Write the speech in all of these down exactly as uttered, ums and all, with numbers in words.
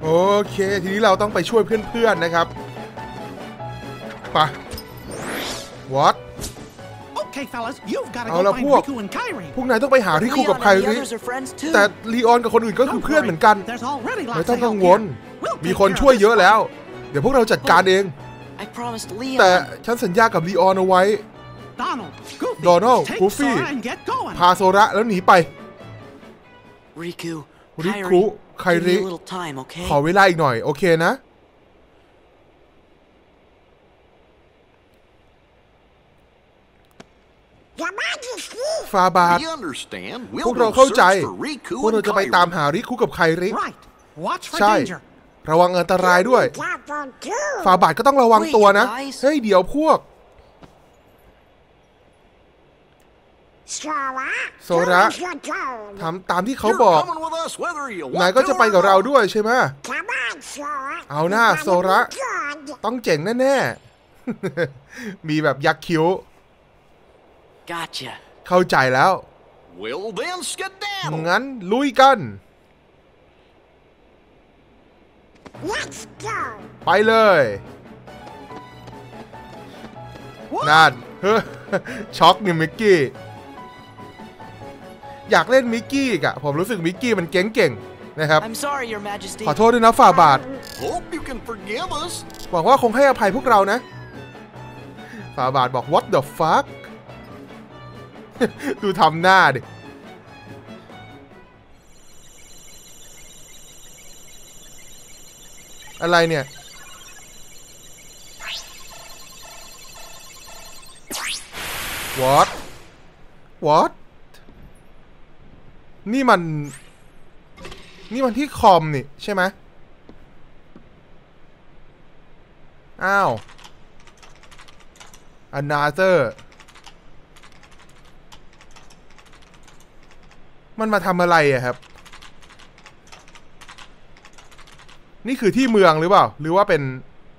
โอเคทีนี้เราต้องไปช่วยเพื่อนๆนะครับไป What เอาละพวกพวกนายต้องไปหาริคุกับไคริแต่ลีออนกับคนอื่นก็คือเพื่อนเหมือนกันไม่ต้องกังวลมีคนช่วยเยอะแล้วเดี๋ยวพวกเราจัดการเองแต่ฉันสัญญากับลีออนเอาไว้โดนัลด์กูฟี่พาโซระแล้วหนีไปริคุไคริขอเวลาอีกหน่อยโอเคนะฟาบาทพวกเราเข้าใจพวกเราจะไปตามหาริคุกับไคริใช่ระวังอันตรายด้วยฟาบาทก็ต้องระวังตัวนะเฮ้ยเดี๋ยวพวกโซระทำตามที่เขาบอกนายก็จะไปกับเราด้วยใช่ไหมเอาหน้าโซระต้องเจ๋งแน่ๆมีแบบยักคิ้วเข้าใจแล้วงั้นลุยกันไปเลยนั่นเฮ้ยช็อกนี่มิกกี้อยากเล่นมิกกี้อีกอะผมรู้สึกมิกกี้มันเก่งๆนะครับขอโทษด้วยนะฝ่าบาทหวังว่าคงให้อภัยพวกเรานะฝ่าบาทบอก what the fuck ดูทำหน้าดิอะไรเนี่ย what what นี่มันนี่มันที่คอมนี่ใช่ไหมอ้าว another มันมาทำอะไรอะครับนี่คือที่เมืองหรือเปล่าหรือว่าเป็น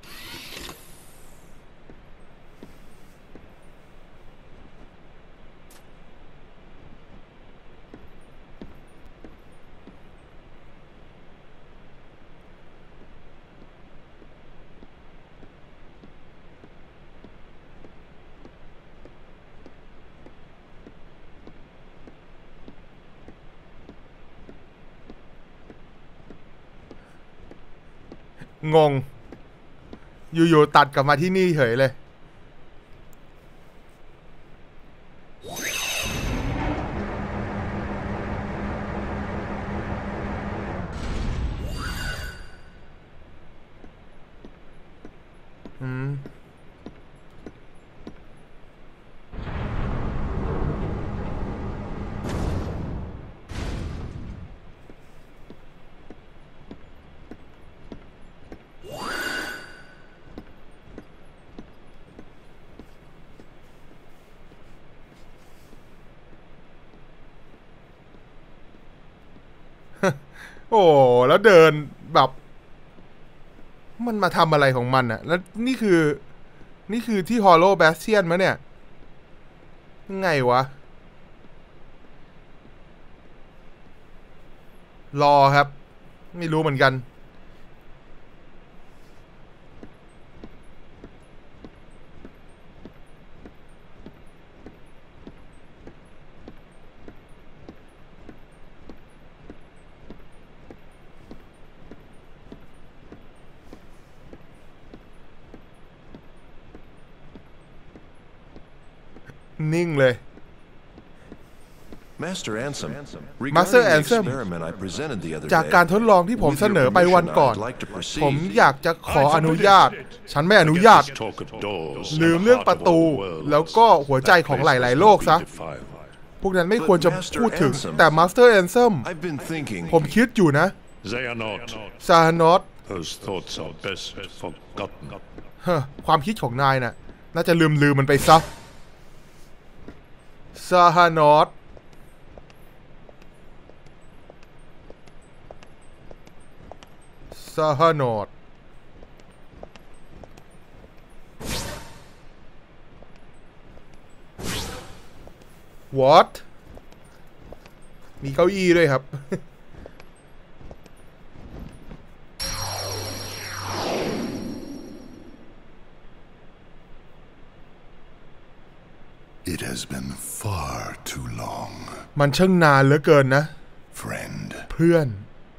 งงอยู่ๆตัดกลับมาที่นี่เฉยเลยอืมโอ้แล้วเดินแบบมันมาทำอะไรของมันอะแล้วนี่คือนี่คือที่ฮอลโลแบสเทียนมั้ยเนี่ยไงวะรอครับไม่รู้เหมือนกันนิ่งเลย Master Ansem Master Ansem จากการทดลองที่ผมเสนอไปวันก่อนผมอยากจะขออนุญาตฉันไม่อนุญาตลืมเรื่องประตูแล้วก็หัวใจของหลายๆโลกซะพวกนั้นไม่ควรจะพูดถึงแต่ Master Ansem ผมคิดอยู่นะซาฮานอตความคิดของนายน่ะน่าจะลืมลืมมันไปซะซาฮานอตซาฮานอต what มีเก้าอี้ด้วยครับ has been far too long มันช่างนานเหลือเกินนะ friend เพื่อน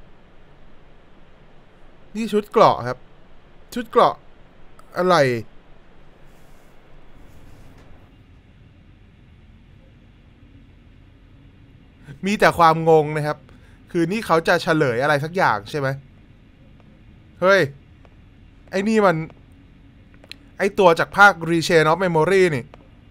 นี่ชุดเกราะครับชุดเกราะอะไรมีแต่ความงงนะครับคือนี่เขาจะเฉลยอะไรสักอย่างใช่ไหมเฮ้ยไอ้นี่มันไอ้ตัวจากภาค Rechain of Memory นี่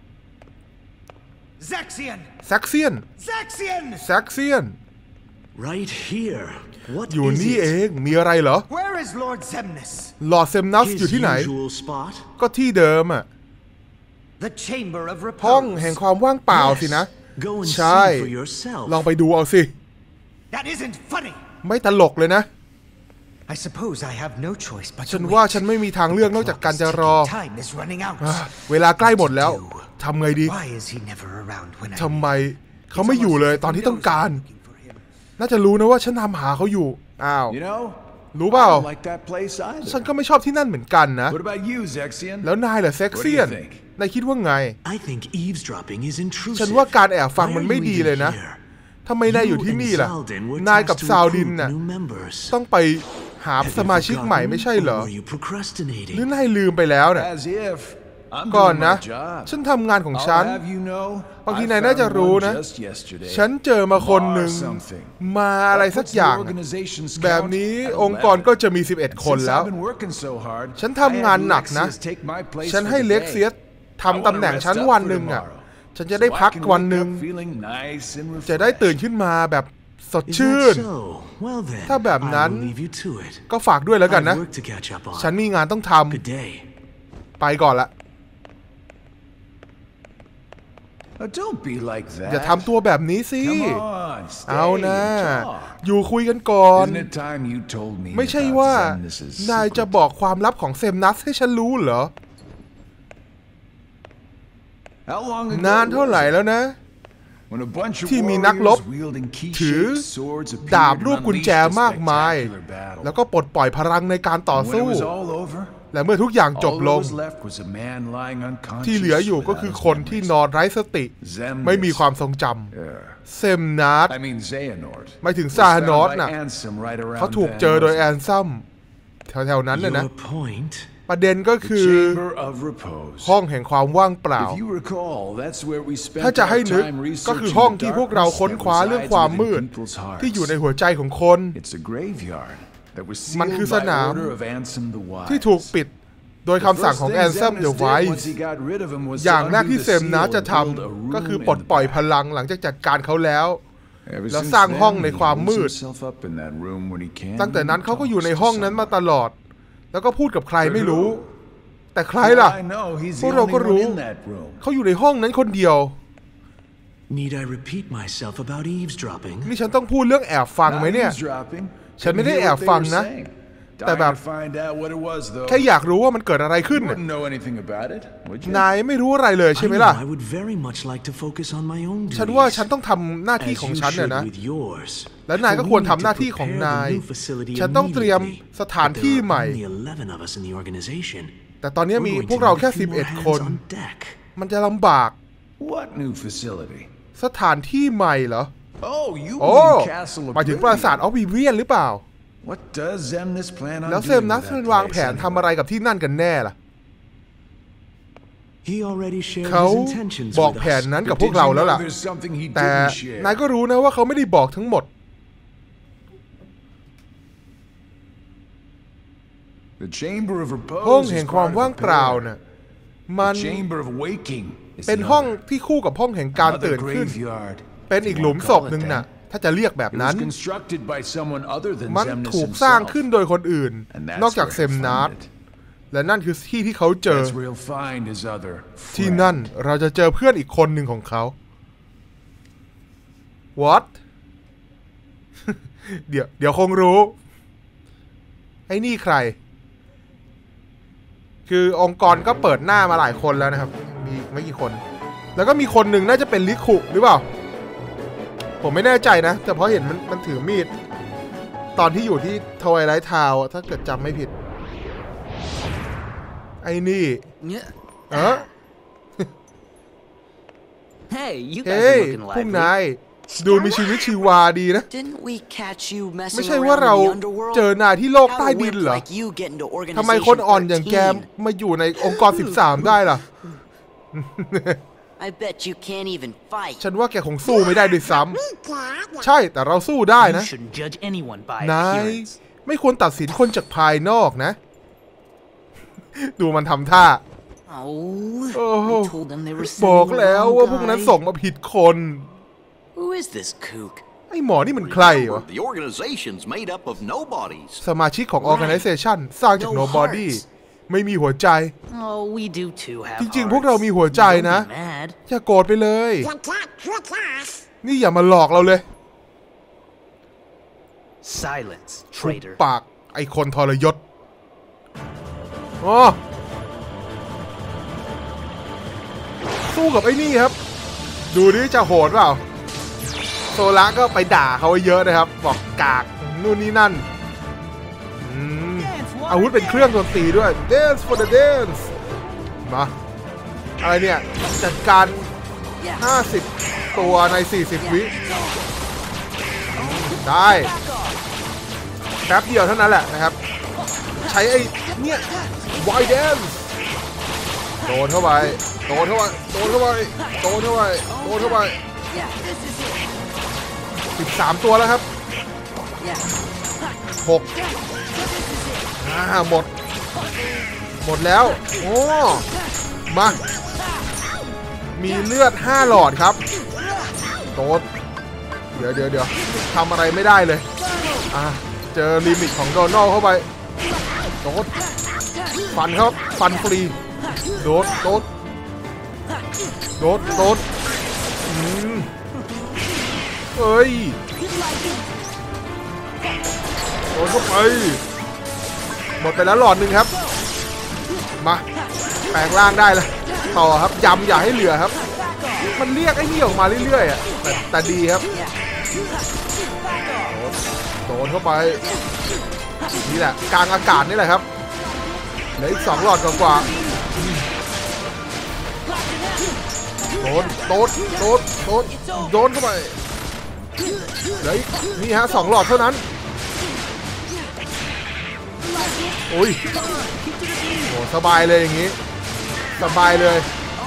Zaxian Zaxian Zaxian Zaxian Right here What อยู่ is นี่ it? เองมีอะไรเหรอ Where is Lord Zemnis Lord Zemnis อยู่ที่ไหน His usual spot? ก็ที่เดิมอ่ะ The Chamber of Repose ห้องแห่งความว่างเปล่าสินะ Go and ใช่ see for yourself. ลองไปดูเอาสิ That isn't funny ไม่ตลกเลยนะ I suppose I have no choice but ฉัน to ว่า wait ฉันไม่มีทางเลือกนอกจากการจะรอ Time is running out เวลาใกล้หมดแล้วทำไงดี Why is he never around when I ทำไมเขาไม่อยู่เลยตอนที่ต้องการ น่าจะรู้นะว่าฉันทำหาเขาอยู่อ้าว You know รู้เปล่า I don't like that place either ฉันก็ไม่ชอบที่นั่นเหมือนกันนะ What about you Zaxian แล้วนายล่ะเซ็กเซียน What do you think? นายคิดว่าไง I think eavesdropping is intrusive. ฉันว่าการแอบฟัง Why มัน are ไม่ you ดี even เลยนะ here? ทำไมนายอยู่ที่ You นี่ and ล่ะ Zaldin were นายกับ tasked to ซาวดิน recruit น่ะ new members. ต้องไปหา Have ส you มาชิก forgotten, ใหม่ไม่ใช่เหรอ or were you procrastinating? หรือนายลืมไปแล้วน่ะ As if I'm ก่อน doing นะ my job ฉันทำงานของฉัน I'll have you know บางที I นายน่าจะ found รู้ one นะ just yesterday ฉันเจอมาคนหนึ่ง Or something มาอะไรสักอย่าง What's the organization's แบบ count? นี้ At องค์กร eleven. ก็จะมีสิบเอ็ดคน Since แล้ว I've been working so hard, ฉันทำงานหนักนะ I had Lexius take my place ฉัน for ให้ the เล็ก day. เซียสทำตำแหน่งฉัน I wanna rest วัน up ห for นึ่งอ่ะ tomorrow. ฉันจะได้ So I พัก can วัน wake หนึ่ง up feeling nice and จะได้ refreshed. ตื่นขึ้นมาแบบสด Is ชื่น that so? Well then, ถ้าแบบนั้น I will leave you to it. ก็ฝากด้วยแล้วกัน I've นะ work to catch up on. ฉันมีงานต้องท Good day. ำไปก่อนละ Oh, don't be like that. อย่าทำตัวแบบนี้สิ Come on, stay เอานะ and talk. อยู่คุยกันก่อน Isn't it time you told me ไม่ใช่ about ว่า Zemnis's นายจะ secret? บอกความลับของเซมนัสให้ฉันรู้เหรอ How long ago นานเท่าไหร่ was it? แล้วนะ When a bunch of ที่มีนักรบ warriors wielding ถือ key-shaped swords appeared ดาบ and รูปกุญแจ unleashed a มากมาย spectacular battle. แล้วก็ปลดปล่อยพลังในการต่อ And when สู้ it was all over, และเมื่อทุกอย่างจบ all ล that ง was left was a man lying unconscious ที่เหลืออยู่ก็คือ without คน his ที่ memories. นอนไร้สติ Zemnis ไม่มีความทรงจ Yeah. ำเซมนัส I mean Xehanort หมายถึง was ซาฮานอส found by น่ะ Ansem right around เขาถูก then, เจอโดย wasn't แอ it? นซัมแถวๆนั้นเลยนะ Your point? ประเด็นก็ The คือ Chamber of Repose. ห้องแห่งความว่างเปล่า If you recall, that's where we spent ถ้าจะให้ our นึก time ก็คือ researching ห้อง the ที่พวกเรา darkness ค้น that คว้าเรื่อง resides ความ within มืด people's hearts. ที่อยู่ในหัวใจของคน It's a graveyard that was มัน sealed คือส by นาม order of Ansem the Wise. ที่ถูกปิดโดยคำสั่งของ The แอ first น thing ซัม Zemnis เดอะ did ไว once ส์ he got rid of him was อย่าง to แรก undo ที่ the เซมนัส seal จะ and ท build a ำก็คือ room ปลด in ปล่อย the พลังหลังจากจัดการเขาแล้ว Ever แล้ว since สร้าง then, ห้องใน he ความ holds มืด himself up in that room when he can ตั้งแต่นั้น and เขาก็อยู่ talks ใน to ห้องนั้นมา someone. ตลอด แล้วก็พูดกับใครไม่รู้ แต่ใคร Well, ล่ะ I know he's พว the กเรา only ก็ one รู้ in that room. เขาอยู่ในห้องนั้นคนเดียว Need I repeat myself about eavesdropping? นี่ฉันต้องพูดเรื่องแอบฟังไหม Not เนี่ย eavesdropping. ฉันไม่ได้ Couldn't แอ hear บ what they ฟัง were นะ saying. แต่ Dying แบบ to find out what it was, though. แค่อยากรู้ว่ามันเกิดอะไรขึ้น You น่ะ wouldn't know anything about it, would you? นายไม่รู้อะไรเลยใช่ I ไหม know ล่ะ I would very much like to focus on my own ฉันว่า duties. ฉันต้องทำหน้าที่ As ของ you ฉันน่ะ should นะ with yours. และนายก็ควร For we ทำ need หน้า to ที่ของ prepare นาย the new facility ฉันต้องเตรียม immediately. สถาน But ที่ there ใหม่ are only eleven of us in the organization. แต่ตอนนี้ We're มี going พวก to เรา need แค่ a few สิบเอ็ด more คน hands on deck. มันจะลำบาก What new facility? สถานที่ใหม่เหรอ Oh, you โอ้ mean Castle หมายถึงปราสาทอ Oblivion. อฟวิเวียนหรือเปล่า What does Zemnis plan on แล้ว doing เซมนัส with มัน that วาง place แผนทำอะไร anyway? กับที่นั่นกันแน่ล่ะ He already shared เขา his intentions บอก with แผน us. นั้นกับ But พวก did เรา you แล้ว know ล่ะ there's something he แต่ didn't share? นายก็รู้นะว่าเขาไม่ได้บอกทั้งหมด The Chamber of ห้อง Repose แห่ is งความ part ว่าง of เปล่า the pair. น่ะมัน The Chamber of Waking is เป็น the ห้อง other. ที่คู่กับห้องแห่งการ Another ตื่นขึ้น graveyard. เป็นอีกหลุม If you ศ wanna พ call it หนึ่งน่ะ that. ถ้าจะเรียกแบบ It นั้น was constructed by someone other than มัน Zemnis ถูกสร้าง himself. ขึ้นโดยคนอื่น And that's นอกจาก where เซ he'll มนัส find it. และนั่นคือที่ที่เขาเจอ That's where he'll find his other ที่ friend. นั่นเราจะเจอเพื่อนอีกคนหนึ่งของเขา What เดี๋ยวเดี๋ยวคงรู้ ไอ้นี่ใคร คือองค์กรก็เปิดหน้ามาหลายคนแล้วนะครับ มีไม่กี่คน แล้วก็มีคนหนึ่งน่าจะเป็นลิคุหรือเปล่า ผมไม่แน่ใจนะ แต่เพราะเห็นมันมันถือมีด ตอนที่อยู่ที่ทวายไลท์ทาวน์ถ้าเกิดจำไม่ผิด ไอ้นี่ เออ Hey, you เฮ้ guys ย are looking พวก lively. นายดูมีชีวิตชีวาดีนะ Didn't we catch you ไม่ messing ใช่ว่า around เรา in the underworld? เจอนายที่โลก How ใต้ did a ดิน wimp เหรอ like you get into ทำไมคนอ่อน Organization อย่างแก thirteen? มาอยู่ในองค์กรสิบสามได้ล่ะ I bet you can't even fight. ฉันว่าแกคงสู้ไม่ได้ด้วยซ้ำใช่แต่เราสู้ได้นะ You shouldn't judge anyone by นาย appearance. ไม่ควรตัดสินคนจากภายนอกนะ ดูมันทำท่า Oh, Oh, I told them they were บอก sending the แล้ว wrong ว่าพวกนั้น guy. ส่งมาผิดคน Who is this kook? ไอ้หมอนี่มันใครวะ The organization's made up of nobodies. สมาชิกของ organization สร้างจาก No nobody hearts. ไม่มีหัวใจ Oh, we do too have จริงๆ พวก hearts. เรามีหัวใจ Don't นะ be mad. อย่าโกรธไปเลย นี่อย่ามาหลอกเราเลย Silence, ชุบ traitor. ปากไอ้คนทรยศอ๋อสู้กับไอ้นี่ครับ ดูดิจะโหดเปล่า โซล่าก็ไปด่าเขาไว้เยอะนะครับ บอกกากนู่นนี่นั่นอืมอาวุธเป็นเครื่องดนตรีด้วย Dance for the dance มาอะไรเนี่ย จัดการ ห้าสิบ ตัวใน สี่สิบ วิได้แป๊บเดียวเท่านั้นแหละนะครับ ใช้ไอ้เนี่ยไวแดนโดนเข้าไปโดนเข้าไปโดนเข้าไปโดนเข้าไปโดนเข้าไปสิบสามตัวแล้วครับหกอ่าหมดหมดแล้วโอ้มามีเลือดห้าหลอดครับโดนเดี๋ยวเดี๋ยวเดี๋ยวทำอะไรไม่ได้เลยอ่ะเจอลิมิตของโดนัลเข้าไปโดนฟันครับฟันฟรีโดนโดนโดนโดนอืมเอ้ยโดนเข้าไปหมดไปแล้วหลอดหนึ่งครับมาแปลงร่างได้แล้วต่อครับยำอย่าให้เหลือครับมันเรียกไอ้นี่ออกมาเรื่อยๆอ่ะแต่แต่ดีครับโดนเข้าไปนี่แหละกลางอากาศนี่แหละครับเหลืออีกสองหลอดกว่าโดนโดนโดนโดนโดนเข้าไปเหลืออีกนี่ฮะสองหลอดเท่านั้นโอ้ยโหสบายเลยอย่างงี้สบายเลย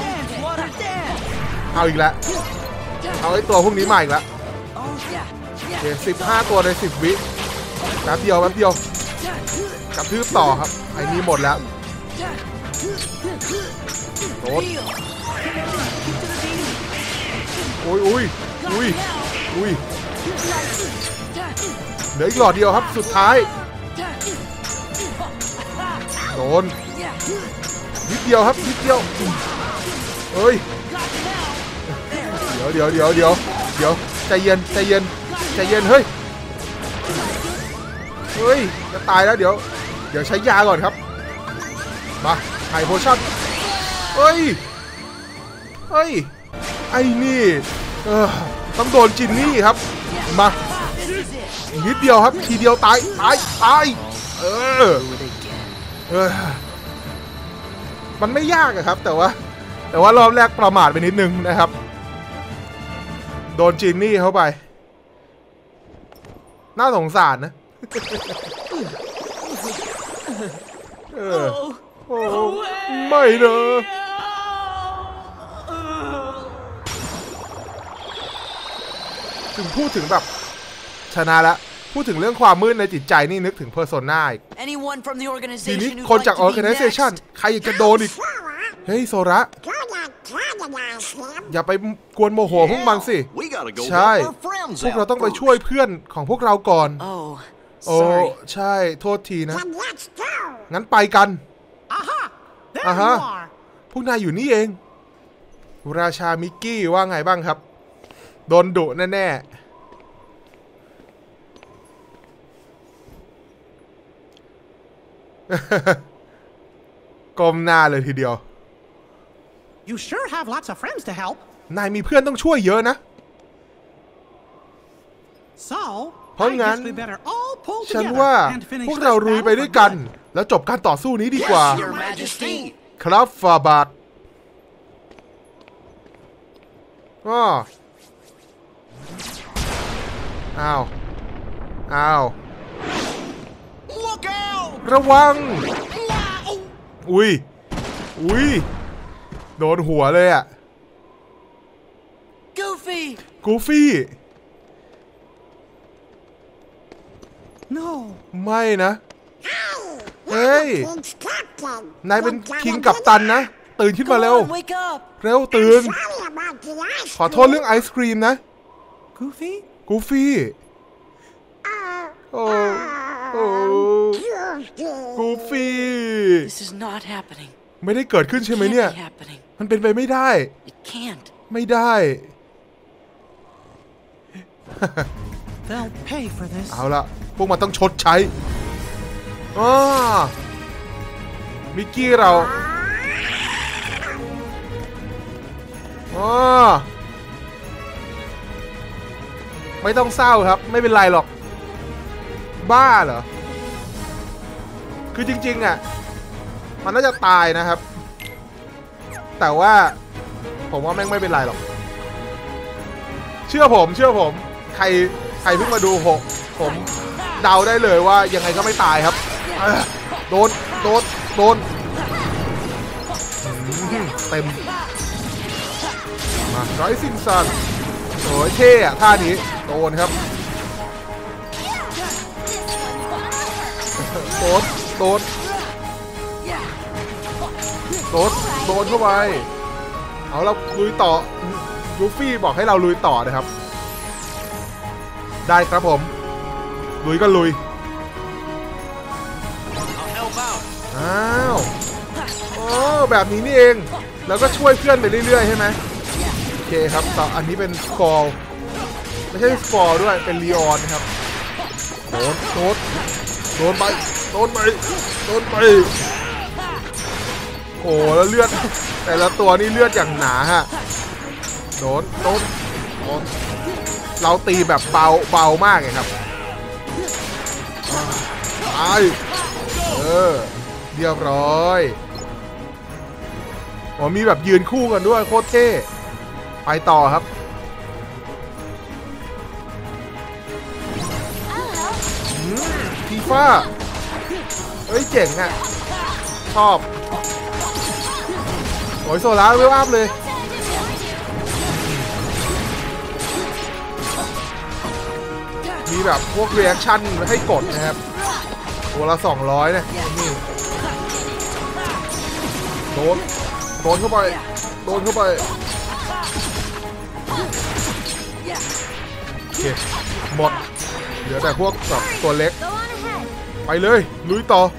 เอาอีกแล้วเอาไอ้ตัวพวกนี้มาอีกแล้วโอเคสิบห้าตัวในสิบวิแป๊บเดียวแป๊บเดียวกระทืบต่อครับไอ้นี้หมดแล้วโดนอุ้ยอุ้ยอุ้ยอุ้ยเหลืออีกหลอดเดียวครับสุดท้ายโดนนิดเดียวครับนิดเดียวเอ้ยเดี๋ยวเดี๋ยวเดี๋ยวเดี๋ยวเดี๋ยวใจเย็นใจเย็นใจเย็นเฮ้ยเฮ้ยจะตายแล้วเดี๋ยวเดี๋ยวใช้ยาก่อนครับมาไฮโพชั่นเฮ้ยเฮ้ยไอ้นี่เออต้องโดนจินนี่ครับมานิดเดียวครับทีเดียวตายตายตายเออเออมันไม่ยากอะครับแต่ว่าแต่ว่ารอบแรกประมาทไปนิดนึงนะครับโดนจินนี่เข้าไปน่าสงสารนะเออโอ้ไม่เนอะถึงพูดถึงแบบชนะแล้วพูดถึงเรื่องความมืดในจิตใจนี่นึกถึงเพอร์โซน่าอีกทีนี้คนจาก organization ใครจะโดนอีกเฮ้ยโซระอย่าไปกวนโมโหพวกมันสิใช่พวกเราต้องไปช่วยเพื่อนของพวกเราก่อนโอ้ใช่โทษทีนะงั้นไปกันอ่ะฮะพวกนายอยู่นี่เองราชามิกกี้ว่าไงบ้างครับโดนดุแน่ๆก้มหน้าเลยทีเดียว You sure have lots of friends to help. นายมีเพื่อนต้องช่วยเยอะนะ So เพราะงั้น I guess we better all pull ฉัน together ว่า and finish พวก this เราลุยไป battle ด้วย for กัน good. แล้วจบการต่อสู้นี้ดีกว่า Yes, Your Majesty. ครับฟาบาทอ้ออ้าวอ้าวระวังอุ้ยอุ้ยโดนหัวเลยอะ Goofy กูฟี่ No ไม่นะเฮ้ยนายเป็นคิงกัปตันนะตื่นขึ้นมาเร็ว Come on, wake up เร็วตื่นขอโทษเรื่องไอศครีมนะ Goofy กูฟี่โอ้โอ้กูฟี่ This is not happening ไม่ได้เกิดขึ้นใช่ไหมเนี่ย Can't be happening มันเป็นไปไม่ได้ It can't ไม่ได้ They'll pay for this เอาละพวกมันต้องชดใช้อ้ามิกกี้เราอ้าไม่ต้องเศร้าครับไม่เป็นไรหรอกบ้าเหรอคือจริงๆอ่ะมันน่าจะตายนะครับแต่ว่าผมว่าแม่งไม่เป็นไรหรอกเชื่อผมเชื่อผมใครใครเพิ่งมาดูผมผมเดาได้เลยว่ายังไงก็ไม่ตายครับโดนโดนโดนเต็มมาร้อยซิงซันโอ้ยเท่อะท่านี้โดนครับโดนโดนโดนโดนเข้าไปเอาเราลุยต่อยูฟี่บอกให้เราลุยต่อนะครับได้ครับผมลุยก็ลุยอ้าวโอ้แบบนี้นี่เองแล้วก็ช่วยเพื่อนไปเรื่อยๆใช่ไหมโอเคครับต่ออันนี้เป็นสกอร์ไม่ใช่สกอร์ด้วยเป็นลีออนนะครับโดนโดนโดนไปโดนไปโดนไปโอ้แล้วเลือดแต่ละตัวนี่เลือดอย่างหนาฮะโดนโดนโดนเราตีแบบเบาเบามากเลยครับตายเออเรียบร้อยอ๋อมีแบบยืนคู่กันด้วยโคตรเท่ไปต่อครับฟีฟ่าเฮ้ยเจ๋งอ่ะชอบโอ้ยโซล่าเวลอัพเลยมีแบบพวกเรีแอคชั่นให้กดนะครับตัวละสองร้อยเนี่ยนี่โดนโดนเข้าไปโดนเข้าไปโอเคหมดเหลือแต่พวกแบบตัวเล็กไปเลยลุยต่อ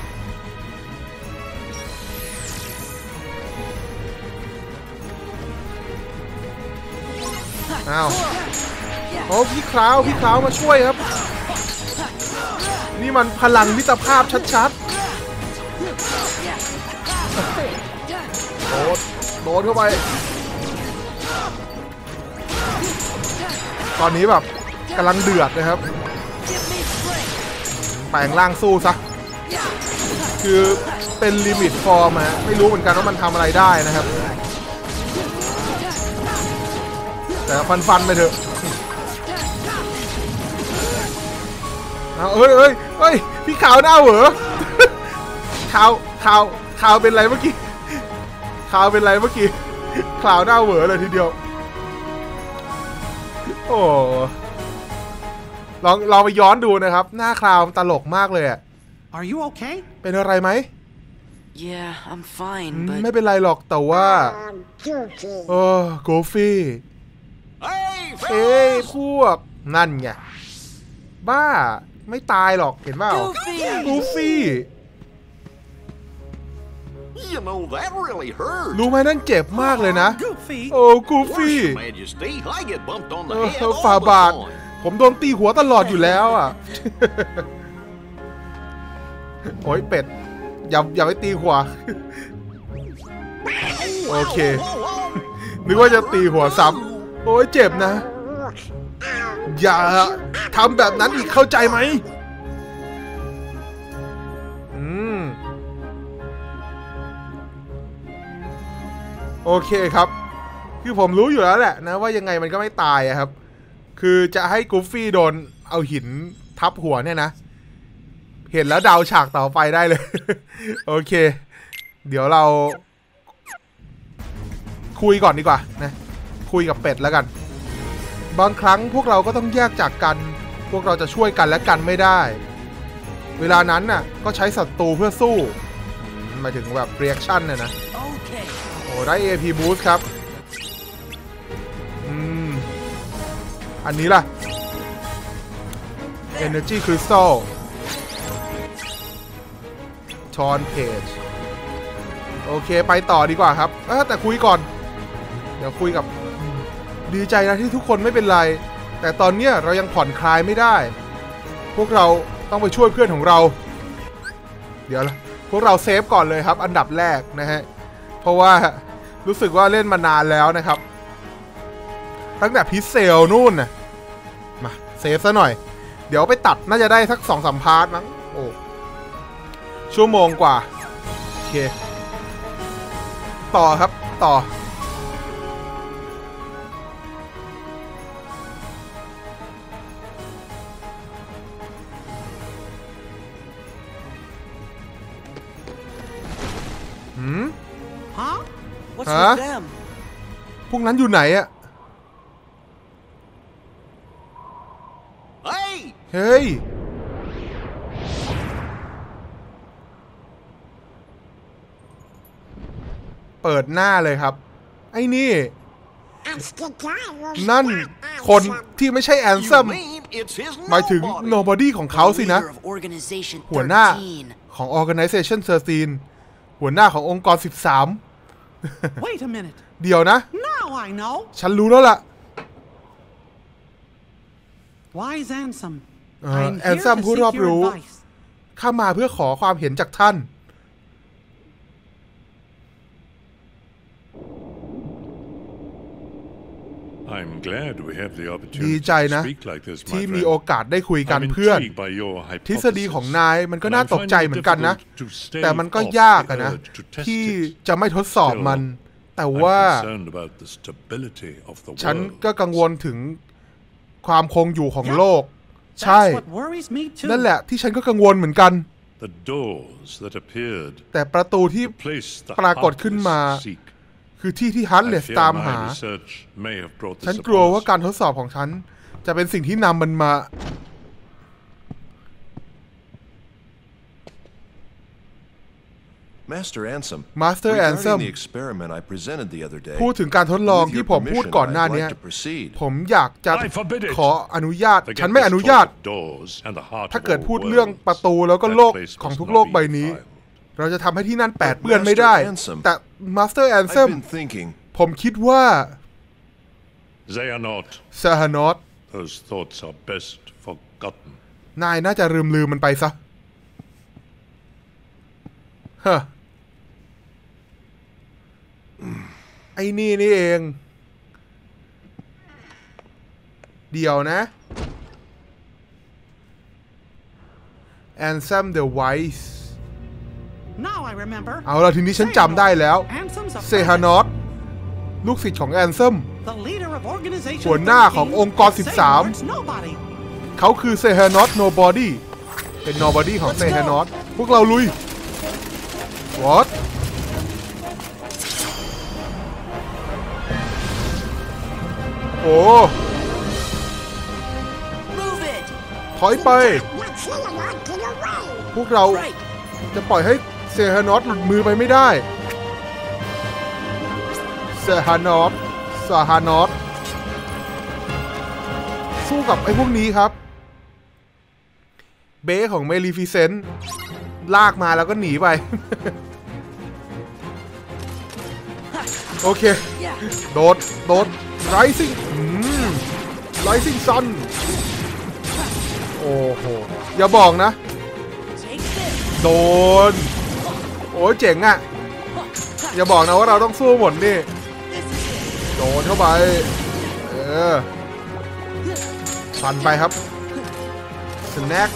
อ้าวโอ้พี่คราวพี่คราวมาช่วยครับนี่มันพลังมิตรภาพชัดๆโดนโดนเข้าไปตอนนี้แบบกำลังเดือดนะครับแปลงร่างสู้ซะคือเป็นลิมิตฟอร์มฮะไม่รู้เหมือนกันว่ามันทำอะไรได้นะครับแต่ฟันๆไปเถอะเอาเอ้ยเอ้ยเอ้ยพี่ขาวหน้าเหวอขาวขาวขาวเป็นไรเมื่อกี้ขาวเป็นไรเมื่อกี้ขาวหน้าเหวอเลยทีเดียวโอ้ลองลองไปย้อนดูนะครับหน้าคราวตลกมากเลยอ่ะ Are you okay เป็นอะไรไหม Yeah I'm fine but ไม่เป็นไรหรอกแต่ว่าโอ้โกฟี่เอ้ยพวกนั่นไงบ้าไม่ตายหรอกเห็นเปล่ากูฟี่ You know that really hurt. รู้ไหมนั่นเจ็บมากเลยนะโอ้กูฟี่ Majesty, I get bumped on เอ the อ head ฝ่า all บาท the time. ผมโดนตีหัวตลอดอยู่แล้วอ่ะ โอ้ยเป็ดอย่าอย่าไปตีหัว โอเคนึกว่าจะตีหัวซ้ำโอ้ยเจ็บนะอย่าทำแบบนั้นอีกเข้าใจไหมอืมโอเคครับคือผมรู้อยู่แล้วแหละนะว่ายังไงมันก็ไม่ตายอะครับคือจะให้กูฟี่โดนเอาหินทับหัวเนี่ยนะเห็นแล้วเดาฉากต่อไปได้เลย โอเคเดี๋ยวเราคุยก่อนดีกว่านะคุยกับเป็ดแล้วกันบางครั้งพวกเราก็ต้องแยกจากกันพวกเราจะช่วยกันและกันไม่ได้เวลานั้นน่ะก็ใช้ศัตรูเพื่อสู้หมายถึงแบบเรีแอคชั่นเนี่ยนะโอ้ได้ เอ พี boost ครับอืมอันนี้ล่ะ Energy Crystal ชอนเพจโอเคไปต่อดีกว่าครับเออแต่คุยก่อนเดี๋ยวคุยกับดีใจนะที่ทุกคนไม่เป็นไรแต่ตอนเนี้ยเรายังผ่อนคลายไม่ได้พวกเราต้องไปช่วยเพื่อนของเราเดี๋ยวละพวกเราเซฟก่อนเลยครับอันดับแรกนะฮะเพราะว่ารู้สึกว่าเล่นมานานแล้วนะครับตั้งแต่พิเศษนู่นนะมาเซฟซะหน่อยเดี๋ยวไปตัดน่าจะได้สักสองสามพาร์ทมั้งโอ้ชั่วโมงกว่าโอเคต่อครับต่อหืมฮะพวกนั้นอยู่ไหนอะเฮ้ยเฮ้ยเปิดหน้าเลยครับไอ้นี่นั่นคนที่ไม่ใช่แอนซัมหมายถึง nobody ของเขาสินะหัวหน้าของ Organization สิบสามหัวหน้าขององค์กรสิบสาม Wait a minute เดี๋ยวนะ Now I know ฉันรู้แล้วล่ะ Wise Ansem แอนซัมผู้รอบรู้ข้ามาเพื่อขอความเห็นจากท่านดีใจนะที่มีโอกาสได้คุยกันเพื่อนทฤษฎีของนายมันก็น่าตกใจเหมือนกันนะแต่มันก็ยากอะนะที่จะไม่ทดสอบมันแต่ว่าฉันก็กังวลถึงความคงอยู่ของโลกใช่นั่นแหละที่ฉันก็กังวลเหมือนกันแต่ประตูที่ปรากฏขึ้นมาคือที่ที่ฮันเลสตามหาฉันกลัวว่าการทดสอบของฉันจะเป็นสิ่งที่นำมันมา Master Ansem Master Ansem the experiment I presented the other day พูดถึงการทดลองที่ผมพูดก่อนหน้านี้ผมอยากจะขออนุญาตฉันไม่อนุญาตถ้าเกิดพูดเรื่องประตูแล้วก็โลกของทุกโลกใบนี้เราจะทำให้ที่นั่นแปดเปื้อนไม่ได้แต่ Master Ansem ผมคิดว่า Xehanortนายน่าจะลืมลืมมันไปซะฮะไอ้นี่นี่เองเดี๋ยวนะ Ansem the Wiseเอาล่ะทีนี้ฉันจำได้แล้วเซฮานอตลูกศิษย์ของแอนซัมหัวหน้าขององค์กรสิบสามเขาคือเซฮานอต nobody เป็น nobody ของเซฮานอตพวกเราลุยวอตโอ้ถอยไปพวกเราจะปล่อยให้เซฮานอตหลุดมือไปไม่ได้เซฮานอตเซฮานอตสู้กับไอ้พวกนี้ครับเบสของเมลิฟิเซนต์ลากมาแล้วก็หนีไป โอเคโดดโดด Rising อืม Rising Sun โอ้โหอย่าบอกนะโดนโอ้เจ๋งอ่ะอย่าบอกนะว่าเราต้องสู้หมดนี่โดนเข้าไปเออฟันไปครับสแน็ค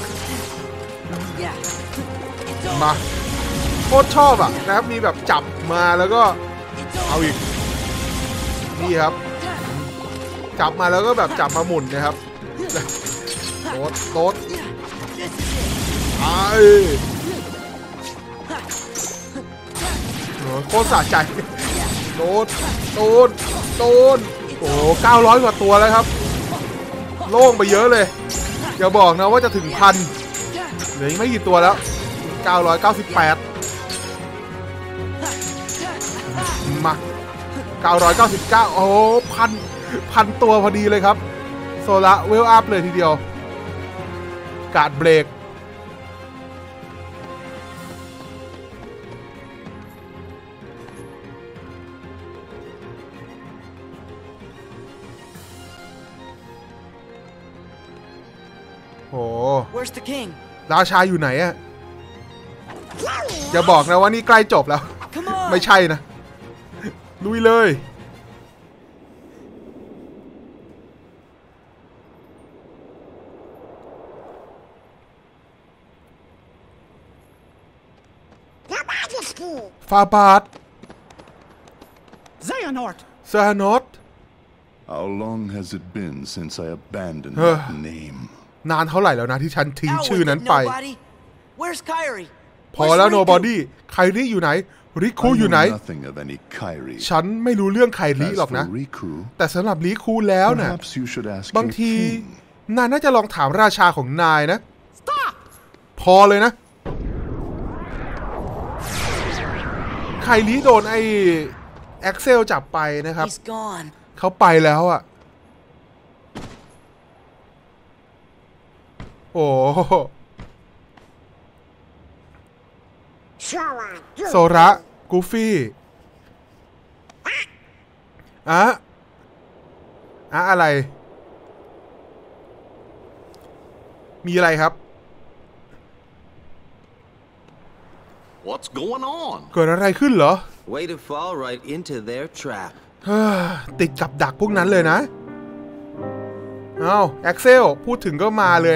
มาโคตรชอบอ่ะนะครับมีแบบจับมาแล้วก็เอาอีกนี่ครับจับมาแล้วก็แบบจับมาหมุนนะครับโต๊ดโต๊ดไอ้โคตรสะใจโต๊ดโต๊ดโต๊ดโอ้เก้าร้อยกว่าตัวแล้วครับโล่งไปเยอะเลยอย่าบอกนะว่าจะถึงพันเหลืออีกไม่กี่ตัวแล้วเก้าร้อยเก้าสิบแปดมาเก้าร้อยเก้าสิบเก้าโอ้พันพันตัวพอดีเลยครับโซล่าเวลอัพเลยทีเดียวการ์ดเบรกโอ้ราชาอยู่ไหนอะอย่าบอกนะว่านี่ใกล้จบแล้วไม่ใช่นะลุยเลยฟาบาด Xehanort เซฮานอต How long has it been since I abandoned that name? นานเท่าไหร่แล้วนะที่ฉันทิ้งชื่อนั้นไป Where's Kyrie? พอแล้ว nobody ไคลี่อยู่ไหนริคูอยู่ไหนฉันไม่รู้เรื่องไคลี่หรอกนะแต่สำหรับริคูแล้วนะบางทีนายน่าจะลองถามราชาของนายนะพอเลยนะไคลี่โดนไอ้แอ็กเซลจับไปนะครับเขาไปแล้วอ่ะโอ้โซระกูฟี่อะอะอะไรมีอะไรครับ What's going on? เกิดอะไรขึ้นเหรอ Way to fall right into their trap. ติดกับดักพวกนั้นเลยนะเอ้าแอ็กเซลพูดถึงก็มาเลย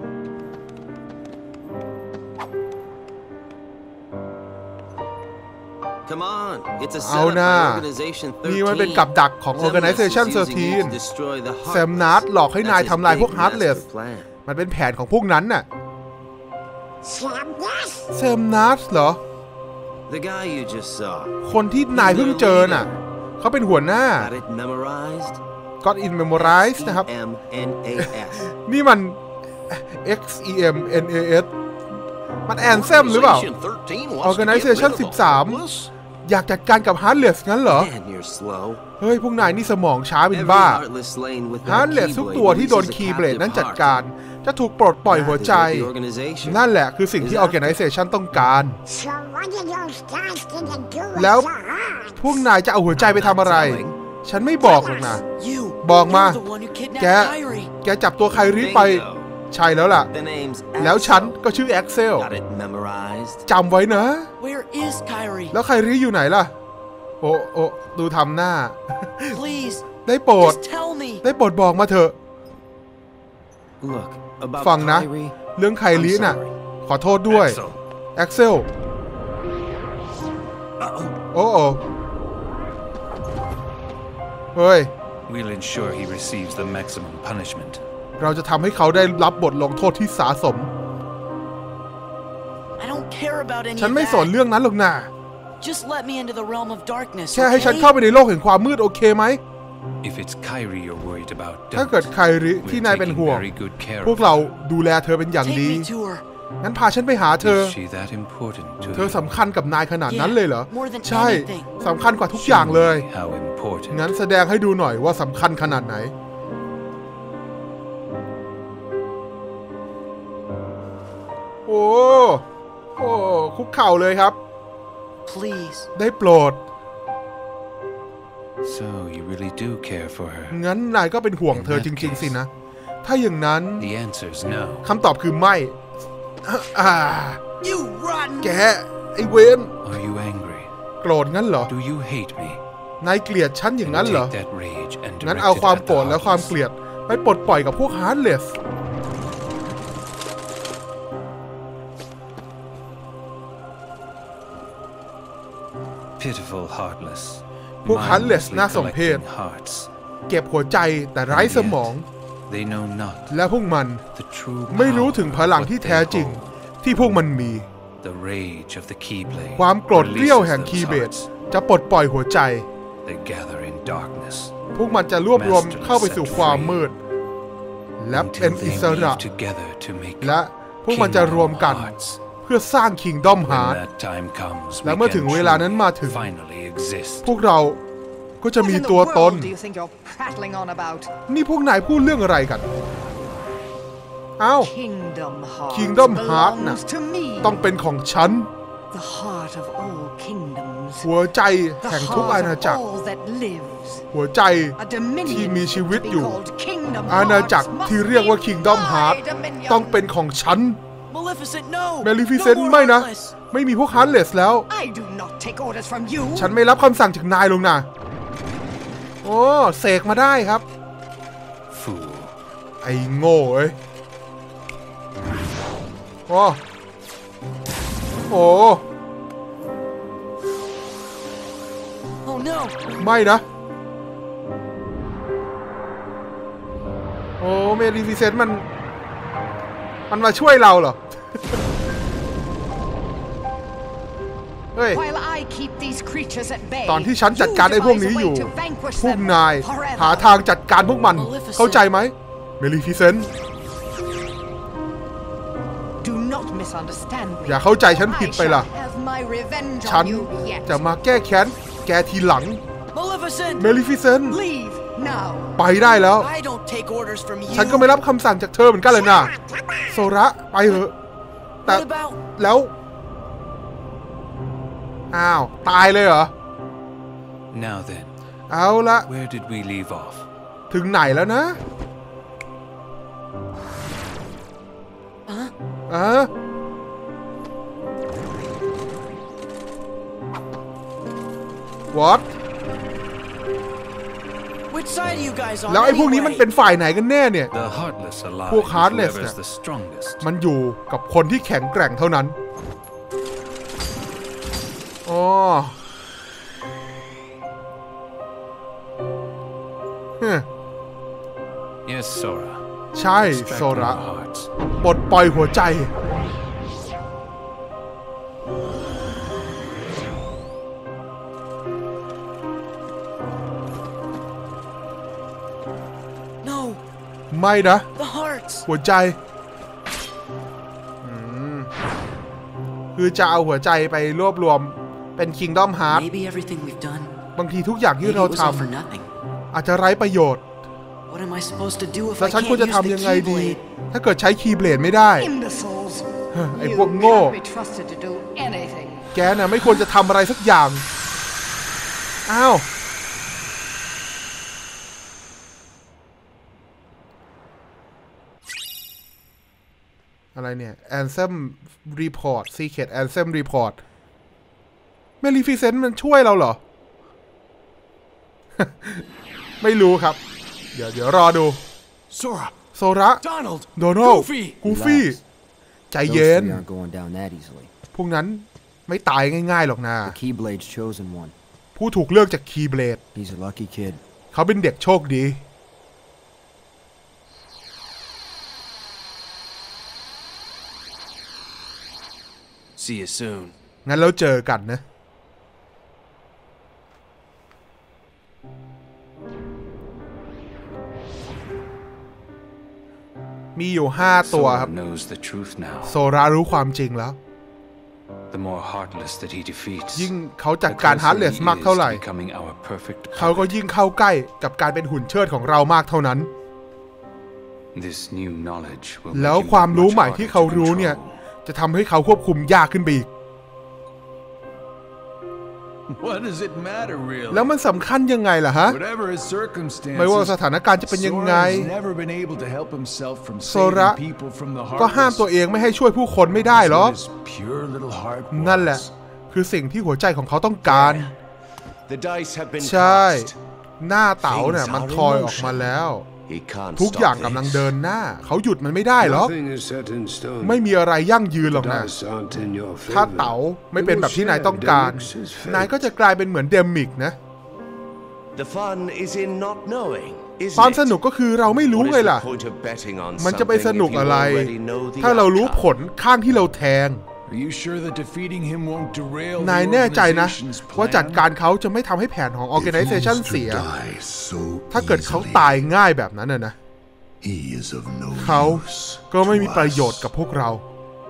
เอาหน้านี่มันเป็นกับดักของ Organization สิบสามแซมนัทหลอกให้นายทำลายพวก Heartless มันเป็นแผนของพวกนั้นน่ะแซมนัทเหรอคนที่นายเพิ่งเจอน่ะเขาเป็นหัวหน้า Got it memorized นะครับนี่มัน X E M N A S มันแอนเซมหรือเปล่า Organization สิบสามอยากจัดการกับ Heartless งั้นเหรอเฮ้ยพวกนายนี่สมองช้าเป็นบ้า Heartless ทุกตัวที่โดน Keyblade นั้นจัดการจะถูกปลดปล่อยหัวใจนั่นแหละคือสิ่งที่ Organization ต้องการแล้วพวกนายจะเอาหัวใจไปทำอะไรฉันไม่บอกหรอกนะบอกมาแกแกจับตัวไคลี่ไปใช่แล้วล่ะแล้วฉันก็ชื่อแอ็กเซลจำไว้นะแล้วไคลี่อยู่ไหนล่ะโอ้โอ้ดูทำหน้าได้โปรดได้โปรดบอกมาเถอะฟังนะเรื่องไคลี่น่ะขอโทษด้วยแอ็กเซลโอ้โอ้เฮ้ย We'll ensure he receives the maximum punishment. เราจะทำให้เขาได้รับบทลงโทษที่สาสมฉันไม่สนเรื่องนั้นหรอกนะแค่ให้ฉันเข้าไปในโลกแห่งความมืดโอเคไหมถ้าเกิดไคลี่ที่นายเป็นห่วงพวกเราดูแลเธอเป็นอย่างดีงั้นพาฉันไปหาเธอเธอสำคัญกับนายขนาดนั้นเลยเหรอใช่สำคัญกว่าทุกอย่างเลยงั้นแสดงให้ดูหน่อยว่าสำคัญขนาดไหนโอ้โอ้คุกเข่าเลยครับ ได้โปรด So you really do care for her. งั้นนายก็เป็นห่วงเธอจริงๆสินะถ้าอย่างนั้น The answer is no. คำตอบคือไม่แกไอเวน Are you angry? โกรธงั้นเหรอ Do you hate me? นายเกลียดฉันอย่างนั้นเหรองั้นเอาความโกรธและความเกลียดไปปลดปล่อยกับพวก Heartless Pitiful Heartless. พวกฮันเลสน่าสมเพชเก็บหัวใจแต่ไร้สมองและพวกมันไม่รู้ถึงพลังที่แท้จริงที่พวกมันมีความโกรธเกรี้ยวแห่งคีย์เบดจะปลดปล่อยหัวใจพวกมันจะรวบรวมเข้าไปสู่ความมืดและเป็นอิสระและพวกมันจะรวมกันเพื่อสร้างคิงดอมฮาร์ทและเมื่อถึงเวลานั้นมาถึงพวกเราก็จะมีตัวตนนี่พวกนายพูดเรื่องอะไรกันอ้าวคิงดอมฮาร์ทน่ะต้องเป็นของฉันหัวใจแห่งทุกอาณาจักรหัวใจที่มีชีวิตอยู่อาณาจักรที่เรียกว่าคิงดอมฮาร์ทต้องเป็นของฉันเมลิฟิเซนต์ไม่นะไม่มีพวกฮันเลสแล้วฉันไม่รับคำสั่งจากนายลงนะโอ้เสกมาได้ครับไอ้โง่เอ้ยโอ้โอ้ไม่นะโอ้เมลิฟิเซนต์มันมันมาช่วยเราเหรอเฮ้ยตอนที่ฉันจัดการไอ้พวกนี้อยู่พวกนายหาทางจัดการพวกมันเข้าใจไหมเมลิฟิเซนต์อย่าเข้าใจฉันผิดไปล่ะฉันจะมาแก้แค้นแกทีหลังเมลิฟิเซนต์ไปได้แล้วฉันก็ไม่รับคำสั่งจากเธอเหมือนกันเลยนะโซระไปเถอะแต่แล้วอ้าวตายเลยเหรอเอาละถึงไหนแล้วนะอ่ะWhat แล้วไอ้พวกนี้มันเป็นฝ่ายไหนกันแน่เนี่ยพวก Heartless เนี่ยมันอยู่กับคนที่แข็งแกร่งเท่านั้นอ๋อใช่โซระปลดปล่อยหัวใจไม่นะหัวใจคือจะเอาหัวใจไปรวบรวมเป็นคิงดอมฮาร์ทบางทีทุกอย่างที่เราทำอาจจะไร้ประโยชน์แล้วฉันควรจะทำยังไงดีถ้าเกิดใช้คีย์เบลดไม่ได้ไอ้พวกโง่แกน่ะไม่ควรจะทำอะไรสักอย่างอ้าวอะไรเนี่ย Anthem Report Secret Anthem Report เมลิฟิเซนต์มันช่วยเราเหรอ ไม่รู้ครับเดี๋ยวเดี๋ยวรอดูโซระโซระโดนัลด์กูฟี่ใจเย็นพวกนั้นไม่ตายง่ายๆหรอกนะผู้ถูกเลือกจากคีย์เบลดเขาเป็นเด็กโชคดี See you soon. งั้นแล้วเจอกันนะมีอยู่ห้าตัวครับโซระรู้ความจริงแล้วยิ่งเขาจัดการฮาร์ทเลสมากเท่าไหร่เขาก็ยิ่งเข้าใกล้กับการเป็นหุ่นเชิดของเรามากเท่านั้นแล้วความรู้ใหม่ที่เขารู้เนี่ยจะทำให้เขาควบคุมยากขึ้นไปอีกแล้วมันสำคัญยังไงล่ะฮะไม่ว่าสถานการณ์จะเป็นยังไงโซระก็ห้ามตัวเองไม่ให้ช่วยผู้คนไม่ได้หรอกนั่นแหละคือสิ่งที่หัวใจของเขาต้องการใช่หน้าเต๋าเนี่ยมันทอยออกมาแล้วทุกอย่างกำลังเดินหน้าเขาหยุดมันไม่ได้หรอกไม่มีอะไรยั่งยืนหรอกนะถ้าเต๋าไม่เป็นแบบที่นายต้องการนายก็จะกลายเป็นเหมือนเดมิกนะ The fun is in not knowing. ความสนุกก็คือเราไม่รู้ไงล่ะมันจะไปสนุกอะไรถ้าเรารู้ผลข้างที่เราแทงนายแน่ใจนะว่าจัดการเขาจะไม่ทำให้แผนของ Organization เสียถ้าเกิดเขาตายง่ายแบบนั้นนะเขาก็ไม่มีประโยชน์กับพวกเรา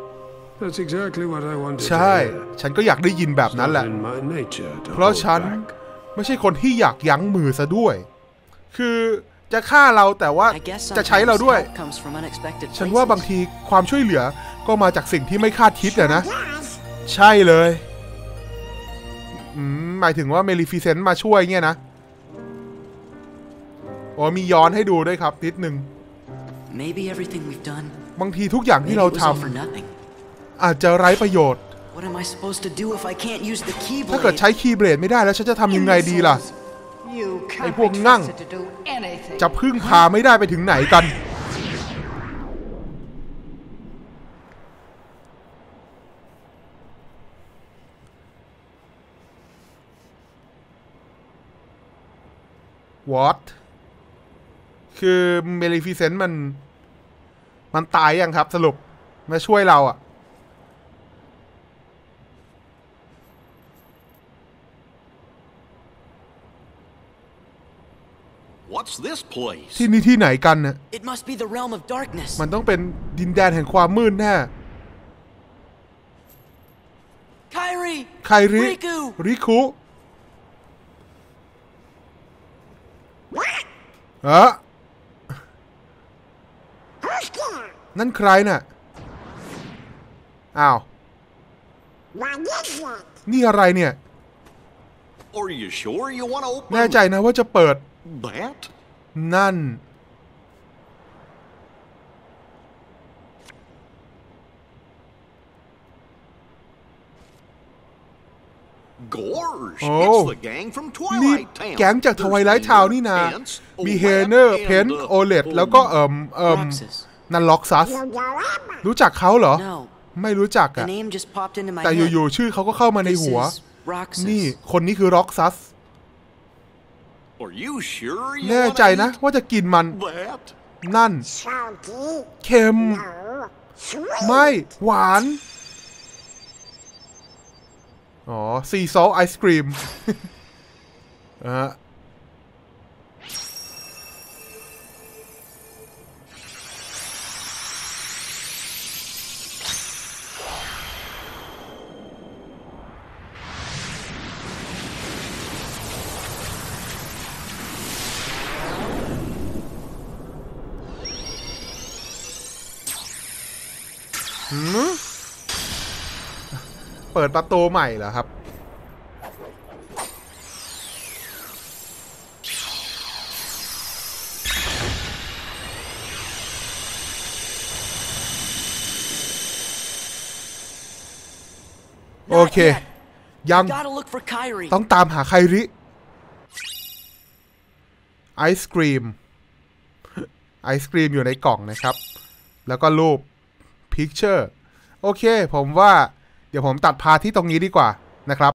ใช่ฉันก็อยากได้ยินแบบนั้นแหละเพราะฉันไม่ใช่คนที่อยากยั้งมือซะด้วยคือจะฆ่าเราแต่ว่าจะใช้เราด้วยฉันว่าบางทีความช่วยเหลือก็มาจากสิ่งที่ไม่คาดคิดอะนะใช่เลยอืมหมายถึงว่าเมลิฟิเซนต์มาช่วยเงี้ยนะอ๋อมีย้อนให้ดูด้วยครับนิดนึงบางทีทุกอย่างที่เราทำอาจจะไร้ประโยชน์ถ้าเกิดใช้คีย์เบลดไม่ได้แล้วฉันจะทำยังไงดีล่ะไอ้พวกงั่งจะพึ่งพาไม่ได้ไปถึงไหนกันวอตคือเมลิฟิเซนต์มันมันตายยังครับสรุปมาช่วยเราอะที่นี่ที่ไหนกันเนี่ยมันต้องเป็นดินแดนแห่งความมืดแน่ไคริริคุเออนั่นใครน่ะอ้าวนี่อะไรเนี่ยแน่ใจนะว่าจะเปิดนั่นโอ้นี่แก๊งจากทวายไลท์ทาวน์นี่นะมีเฮเนอร์เพนโอเลตแล้วก็เอิมเอิมนันล็อกซัสรู้จักเขาเหรอไม่รู้จักอะแต่อยู่ๆชื่อเขาก็เข้ามาในหัวนี่คนนี้คือล็อกซัสแน่ใจนะว่าจะกินมันนั่นเค็มไม่หวานอ๋อซีซอลไอศกรีมอ่ะเปิดประตูใหม่เหรอครับโอเคยังต้องตามหาไคริไอศกรีมไอศกรีมอยู่ในกล่องนะครับแล้วก็รูปพิกเจอร์โอเคผมว่าเดี๋ยวผมตัดพาที่ตรงนี้ดีกว่านะครับ